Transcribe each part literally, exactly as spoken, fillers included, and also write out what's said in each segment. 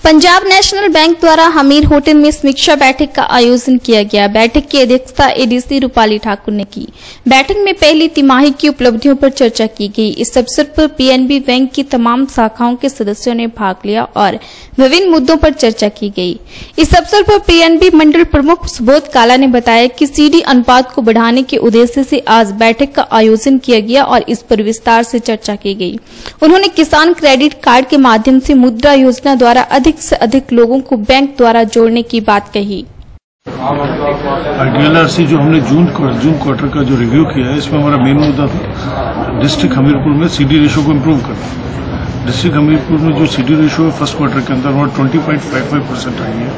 Punjab national bank द्वारा Hamir hotel में समीक्षा बैठक का आयोजन किया गया। बैठक की अध्यक्षता एडीसी रूपाली ठाकुर ने की। बैठक में पहली तिमाही की उपलब्धियों पर चर्चा की गई। इस अवसर पर पीएनबी बैंक की तमाम शाखाओं के सदस्यों ने भाग लिया और विभिन्न मुद्दों पर चर्चा की गई। इस अवसर पर पीएनबी मंडल प्रमुख सुबोध काला ने बताया कि सीडी अनुपात को बढ़ाने के उद्देश्य से आज बैठक का आयोजन किया गया और इस पर विस्तार से चर्चा की गई। उन्होंने किसान क्रेडिट कार्ड के माध्यम से मुद्रा योजना द्वारा अधिक से अधिक लोगों को बैंक द्वारा जोड़ने की बात कही। डीएलआरसी जो हमने जून जून क्वार्टर का जो रिव्यू किया है, इसमें हमारा मेन मुद्दा था डिस्ट्रिक्ट हमीरपुर में सीडी रेशियो को इम्प्रूव करना। डिस्ट्रिक्ट हमीरपुर में जो सीडी रेशियो है फर्स्ट क्वार्टर के अंदर वहाँ twenty point five five percent आई है,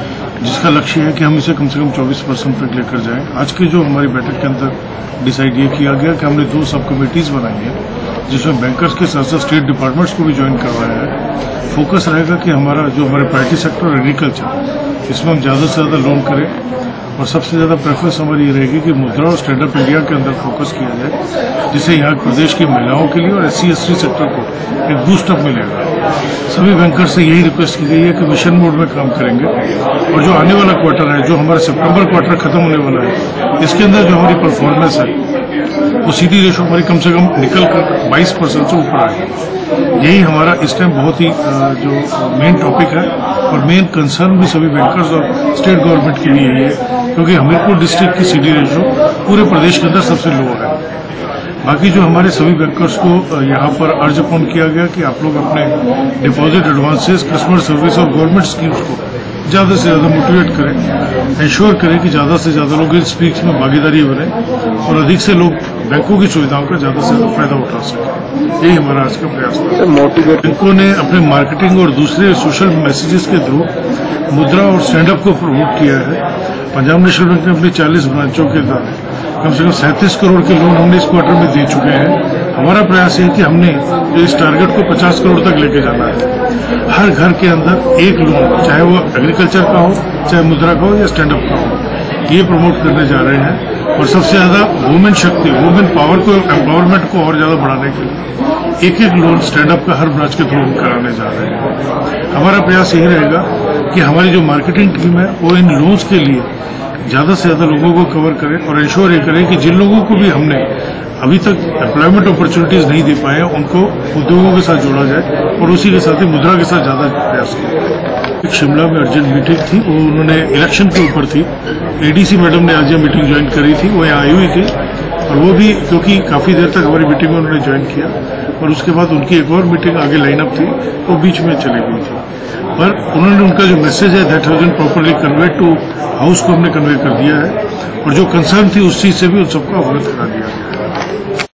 जिसका लक्ष्य है कि हम इसे कम से कम चौबीस परसेंट तक लेकर जाएं। आज के जो हमारी बैठक के अंदर डिसाइड ये किया गया कि हमने दो सब कमेटीज बनाई है, जिसमें बैंकर्स के साथ साथ स्टेट डिपार्टमेंट्स को भी ज्वाइन करवाया है। फोकस रहेगा कि हमारा जो हमारे प्रायोरिटी सेक्टर और एग्रीकल्चर, इसमें हम ज़्यादा से ज़्यादा लोन करें और सबसे ज़्यादा प्रेफरेंस हमारी ये रहेगी कि मुद्रा और स्टैंड अप इंडिया के अंदर फोकस किया जाए, जिससे यहाँ प्रदेश की महिलाओं के लिए और S C S T sector को एक बूस्टअप मिलेगा। सभी बैंकर्स से यही रिक्वेस्ट की गई है कि मिशन मोड में काम करेंगे और जो आने वाला क्वार्टर है, जो हमारा सितंबर क्वार्टर खत्म होने वाला है, इसके अंदर जो हमारी परफॉर्मेंस है वो सीडी रेशो हमारी कम से कम निकल कर बाईस परसेंट से ऊपर आएगी। यही हमारा इस टाइम बहुत ही जो मेन टॉपिक है और मेन कंसर्न भी सभी बैंकर्स और स्टेट गवर्नमेंट के लिए यही है, क्योंकि हमीरपुर डिस्ट्रिक्ट की सीडी रेशो पूरे प्रदेश के अंदर सबसे लो है। बाकी जो हमारे सभी बैंकर्स को यहाँ पर अर्ज अपॉन किया गया कि आप लोग अपने डिपॉजिट एडवांसेस, कस्टमर सर्विस और गवर्नमेंट स्कीम्स को ज़्यादा से ज़्यादा मोटिवेट करें, इंश्योर करें कि ज़्यादा से ज़्यादा लोग इन स्कीम्स में भागीदारी बने और अधिक से लोग बैंकों की सुविधाओं का ज़्यादा से ज़्यादा फायदा उठा सकें। यही हमारा आज का प्रयास था। मोटिवेट बैंकों ने अपने मार्केटिंग और दूसरे सोशल मैसेजेस के थ्रू मुद्रा और स्टैंड अप को प्रमोट किया है। पंजाब नेशनल बैंक ने अपनी चालीस ब्रांचों के द्वारा कम से कम सैंतीस करोड़ के लोन हमने इस क्वार्टर में दे चुके हैं। हमारा प्रयास है कि हमने जो इस टारगेट को पचास करोड़ तक लेके जाना है। हर घर के अंदर एक लोन, चाहे वो एग्रीकल्चर का हो, चाहे मुद्रा का हो या स्टैंड अप का हो, ये प्रमोट करने जा रहे हैं। और सबसे ज्यादा वुमेन शक्ति, वुमेन पावर को, एम्पावरमेंट को और ज्यादा बढ़ाने के लिए एक एक लोन स्टैंड अप का हर ब्रांच के थ्रू कराने जा रहे हैं। हमारा प्रयास यही रहेगा कि हमारी जो मार्केटिंग टीम है वो इन लोन्स के लिए ज्यादा से ज्यादा लोगों को कवर करे और इंश्योर ये करे कि जिन लोगों को भी हमने अभी तक एम्प्लॉयमेंट अपॉर्चुनिटीज नहीं दे पाए हैं, उनको उद्योगों के साथ जोड़ा जाए और उसी के साथ ही मुद्रा के साथ ज्यादा प्रयास किया। शिमला में अर्जेंट मीटिंग थी, वो उन्होंने इलेक्शन के ऊपर थी। एडीसी मैडम ने आज ये मीटिंग ज्वाइन करी थी, वो यहाँ आई हुई थी और वो भी क्योंकि काफी देर तक हमारी मीटिंग में उन्होंने ज्वाइन किया और उसके बाद उनकी एक और मीटिंग आगे लाइनअप थी, वो बीच में चली गई थी। पर उन्होंने उनका जो मैसेज है that has been properly conveyed to house को हमने कन्वे कर दिया है और जो कंसर्न थी उस चीज से भी उन सबको अवगत करा दिया गया है।